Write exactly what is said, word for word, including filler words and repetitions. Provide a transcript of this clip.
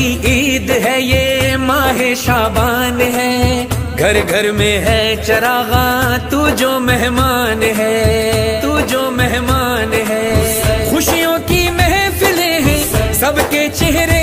की ईद है ये, माहे शाबान है, घर घर में है चरागा, तू जो मेहमान है, तू जो मेहमान है। खुशियों की महफिलें हैं, सबके चेहरे